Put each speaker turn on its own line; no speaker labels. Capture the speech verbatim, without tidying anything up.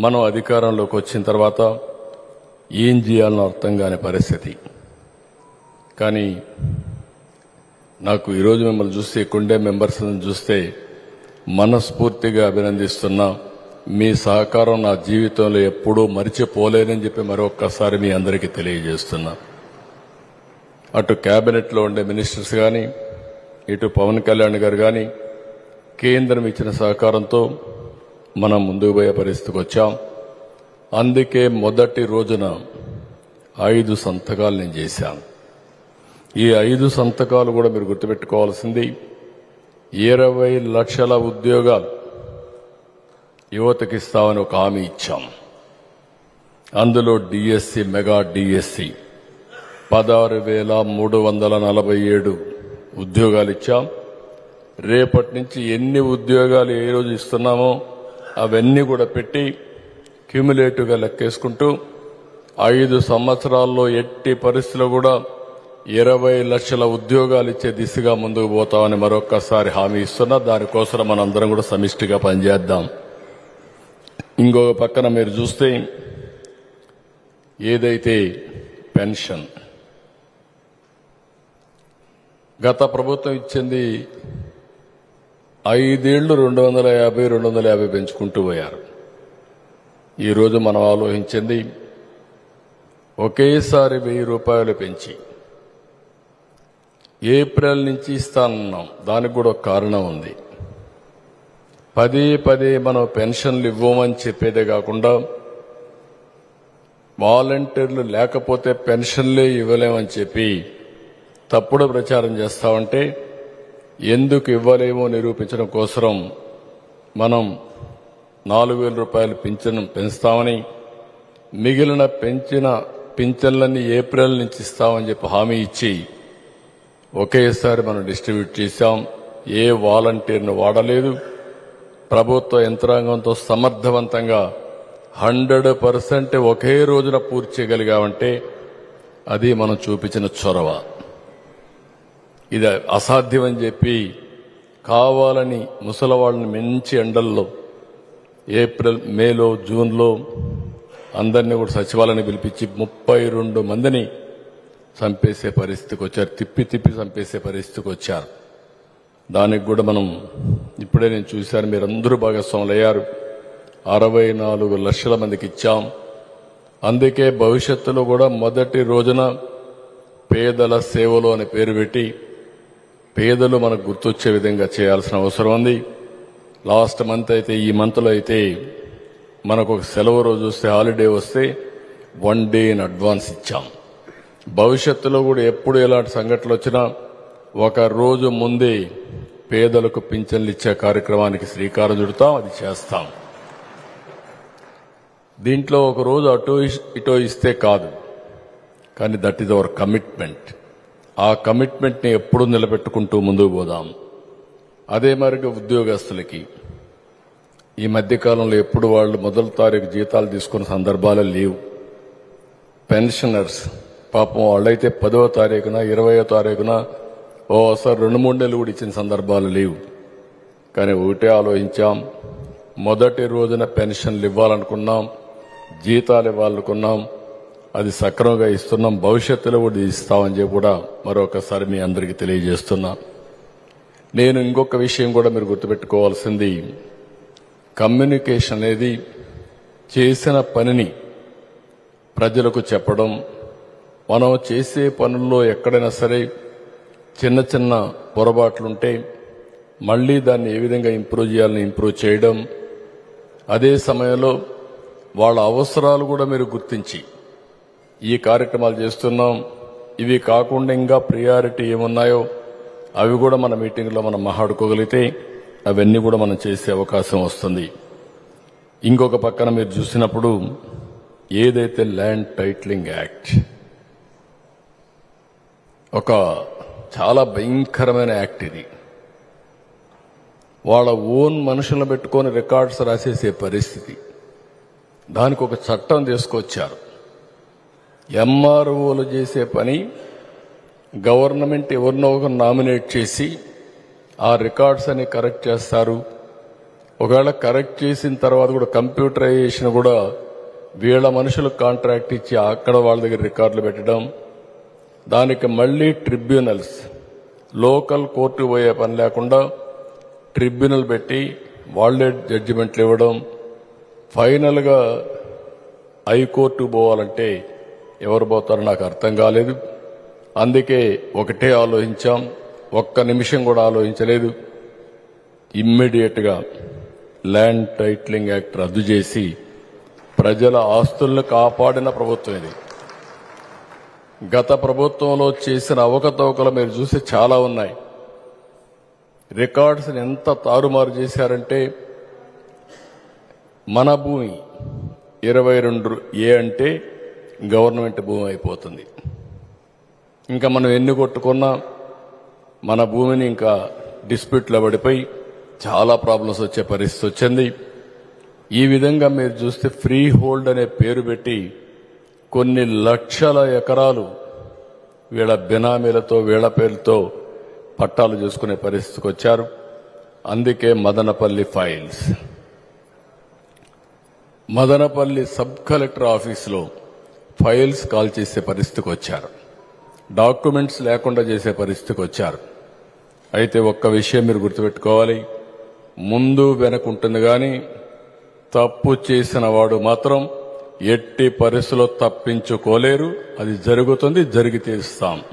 మనం అధికారంలోకి వచ్చిన తర్వాత ఏం చేయాలనో అర్థం కాని పరిస్థితి. కానీ నాకు ఈరోజు మిమ్మల్ని చూస్తే కుండే మెంబర్స్ని చూస్తే మనస్ఫూర్తిగా అభినందిస్తున్నా. మీ సహకారం నా జీవితంలో ఎప్పుడూ మరిచిపోలేనని చెప్పి మరొక్కసారి మీ అందరికీ తెలియజేస్తున్నా. అటు కేబినెట్లో ఉండే మినిస్టర్స్ కానీ, ఇటు పవన్ కళ్యాణ్ గారు కానీ కేంద్రం ఇచ్చిన సహకారంతో మనం ముందుకు పోయే పరిస్థితికి వచ్చాం. అందుకే మొదటి రోజున ఐదు సంతకాలు నేను చేశాను. ఈ ఐదు సంతకాలు కూడా మీరు గుర్తుపెట్టుకోవాల్సింది, ఇరవై లక్షల ఉద్యోగాలు యువతకి ఇస్తామని ఒక హామీ ఇచ్చాం. అందులో డిఎస్సి, మెగా డిఎస్సి పదహారు వేల మూడు వందల నలభై ఏడు ఉద్యోగాలు ఇచ్చాం. రేపటి నుంచి ఎన్ని ఉద్యోగాలు ఏ రోజు ఇస్తున్నామో అవన్నీ కూడా పెట్టి క్యూములేటివ్గా లెక్కేసుకుంటూ ఐదు సంవత్సరాల్లో ఎట్టి పరిస్థితుల్లో కూడా ఇరవై లక్షల ఉద్యోగాలు ఇచ్చే దిశగా ముందుకు పోతామని మరొక్కసారి హామీ ఇస్తున్నా. దానికోసం మనందరం కూడా సమిష్టిగా పనిచేద్దాం. ఇంకొక పక్కన మీరు చూస్తే ఏదైతే పెన్షన్ గత ప్రభుత్వం ఇచ్చింది ఐదేళ్లు రెండు వందల యాభై రెండు వందల యాభై పెంచుకుంటూ పోయారు. ఈరోజు మనం ఆలోచించింది ఒకేసారి వెయ్యి రూపాయలు పెంచి ఏప్రిల్ నుంచి ఇస్తానన్నాం. దానికి కూడా ఒక కారణం ఉంది. పదే పదే మనం పెన్షన్లు ఇవ్వమని చెప్పేదే కాకుండా వాలంటీర్లు లేకపోతే పెన్షన్లే ఇవ్వలేమని చెప్పి తప్పుడు ప్రచారం చేస్తామంటే ఎందుకు ఇవ్వలేమో నిరూపించడం కోసం మనం నాలుగు వేల రూపాయలు పింఛను పెంచుతామని, మిగిలిన పెంచిన పింఛన్లన్నీ ఏప్రిల్ నుంచి ఇస్తామని చెప్పి హామీ ఇచ్చి ఒకేసారి మనం డిస్ట్రిబ్యూట్ చేశాం. ఏ వాలంటీర్ను వాడలేదు. ప్రభుత్వ యంత్రాంగంతో సమర్థవంతంగా హండ్రెడ్ పర్సెంట్ ఒకే రోజున పూర్తి చేయగలిగామంటే అది మనం చూపించిన చొరవ. ఇది అసాధ్యమని చెప్పి కావాలని ముసలవాళ్ళని మంచి ఎండల్లో ఏప్రిల్, మేలో, జూన్లో అందరినీ కూడా సచివాలయాన్ని పిలిపించి ముప్పై రెండు మందిని చంపేసే పరిస్థితికి వచ్చారు. తిప్పి తిప్పి చంపేసే పరిస్థితికి వచ్చారు. దానికి కూడా మనం ఇప్పుడే నేను చూశాను, మీరందరూ భాగస్వాములు అయ్యారు. అరవై నాలుగు లక్షల మందికి ఇచ్చాం. అందుకే భవిష్యత్తులో కూడా మొదటి రోజున పేదల సేవలు అని పేరు పెట్టి పేదలు మనకు గుర్తొచ్చే విధంగా చేయాల్సిన అవసరం ఉంది. లాస్ట్ మంత్ అయితే, ఈ మంత్లో అయితే మనకు ఒక సెలవు రోజు వస్తే, హాలిడే వస్తే వన్ డే ఇన్ అడ్వాన్స్ ఇచ్చాం. భవిష్యత్తులో కూడా ఎప్పుడు ఎలాంటి సంఘటనలు వచ్చినా ఒక రోజు ముందే పేదలకు పింఛన్లు ఇచ్చే కార్యక్రమానికి శ్రీకారం చుడతాం. అది చేస్తాం. దీంట్లో ఒక రోజు అటో ఇటో ఇస్తే కాదు, కానీ దట్ ఈజ్ అవర్ కమిట్మెంట్. ఆ కమిట్మెంట్ని ఎప్పుడూ నిలబెట్టుకుంటూ ముందుకు పోదాం. అదే మరిగా ఉద్యోగస్తులకి ఈ మధ్యకాలంలో ఎప్పుడు వాళ్ళు మొదటి తారీఖు జీతాలు తీసుకున్న సందర్భాలు లేవు. పెన్షనర్స్ పాపం వాళ్ళైతే పదవ తారీఖున ఇరవయో తారీఖున ఓసారి రెండు మూడు నెలలు కూడా ఇచ్చిన సందర్భాలు లేవు. కానీ ఒకటే ఆలోచించాం, మొదటి రోజున పెన్షన్లు ఇవ్వాలనుకున్నాం, జీతాలు ఇవ్వాలనుకున్నాం. అది సక్రమంగా ఇస్తున్నాం. భవిష్యత్తులో కూడా ఇస్తామని చెప్పి కూడా మరొకసారి మీ అందరికీ తెలియజేస్తున్నా. నేను ఇంకొక విషయం కూడా మీరు గుర్తుపెట్టుకోవాల్సింది, కమ్యూనికేషన్ అనేది చేసిన పనిని ప్రజలకు చెప్పడం. మనం చేసే పనుల్లో ఎక్కడైనా సరే చిన్న చిన్న పొరపాట్లుంటే మళ్లీ దాన్ని ఏ విధంగా ఇంప్రూవ్ చేయాలని ఇంప్రూవ్ చేయడం. అదే సమయంలో వాళ్ళ అవసరాలు కూడా మీరు గుర్తించి ఈ కార్యక్రమాలు చేస్తున్నాం, ఇవి కాకుండా ఇంకా ప్రియారిటీ ఏమున్నాయో అవి కూడా మన మీటింగ్లో మనం మాట్లాడుకోగలిగితే అవన్నీ కూడా మనం చేసే అవకాశం వస్తుంది. ఇంకొక పక్కన మీరు చూసినప్పుడు ఏదైతే ల్యాండ్ టైటిలింగ్ యాక్ట్ ఒక చాలా భయంకరమైన యాక్ట్. ఇది వాళ్ళ ఓన్ మనుషులను పెట్టుకొని రికార్డ్స్ రాసేసే పరిస్థితి. దానికి ఒక చట్టం తీసుకొచ్చారు. ఎంఆర్ఓలు చేసే పని గవర్నమెంట్ ఎవరినో ఒకరు నామినేట్ చేసి ఆ రికార్డ్స్ అని కరెక్ట్ చేస్తారు. ఒకవేళ కరెక్ట్ చేసిన తర్వాత కూడా కంప్యూటరైజేషన్ కూడా వీళ్ళ మనుషులకు కాంట్రాక్ట్ ఇచ్చి అక్కడ వాళ్ళ దగ్గర రికార్డులు పెట్టడం, దానికి మళ్లీ ట్రిబ్యునల్స్, లోకల్ కోర్టు పోయే పని లేకుండా ట్రిబ్యునల్ పెట్టి వాళ్లే జడ్జిమెంట్లు ఇవ్వడం, ఫైనల్ గా హైకోర్టు పోవాలంటే ఎవరు పోతారో నాకు అర్థం కాలేదు. అందుకే ఒకటే ఆలోచించాం, ఒక్క నిమిషం కూడా ఆలోచించలేదు. ఇమ్మీడియట్ గా ల్యాండ్ టైటిలింగ్ యాక్ట్ రద్దు చేసి ప్రజల ఆస్తులను కాపాడిన ప్రభుత్వం ఇది. గత ప్రభుత్వంలో చేసిన అవకతవకలు మీరు చూసి చాలా ఉన్నాయి. రికార్డ్స్ ఎంత తారుమారు చేశారంటే, మన భూమి ఇరవై రెండు ఏ అంటే గవర్నమెంట్ భూమి అయిపోతుంది. ఇంకా మనం ఎన్ని కొట్టుకున్నా మన భూమిని ఇంకా డిస్ప్యూట్లో పడిపోయి చాలా ప్రాబ్లమ్స్ వచ్చే పరిస్థితి వచ్చింది. ఈ విధంగా మీరు చూస్తే ఫ్రీ హోల్డ్ అనే పేరు పెట్టి కొన్ని లక్షల ఎకరాలు వీళ్ళ బినామీలతో వీళ్ళ పేరుతో పట్టాలు చేసుకునే పరిస్థితికి వచ్చారు. అందుకే Madanapalle files, Madanapalle sub collector ఆఫీసులో ఫైల్స్ కాల్ చేసే పరిస్థితికి వచ్చారు. డాక్యుమెంట్స్ లేకుండా చేసే పరిస్థితికి వచ్చారు. అయితే ఒక్క విషయం మీరు గుర్తుపెట్టుకోవాలి, ముందు వెనకుంటుంది కానీ తప్పు చేసిన వాడు మాత్రం ఎట్టి పరిస్థితుల్లో తప్పించుకోలేరు. అది జరుగుతుంది, జరిగి తీరుస్తాం.